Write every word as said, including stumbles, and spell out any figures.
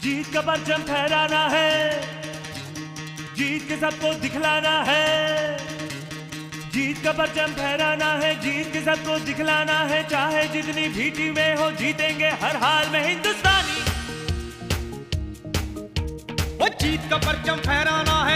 जीत का परचम फहराना है, जीत के सबको दिखलाना है। जीत का परचम फहराना है, जीत के सबको दिखलाना है। चाहे जितनी भी टीमें हो, जीतेंगे हर हाल में हिंदुस्तानी। वो जीत का परचम फहराना है।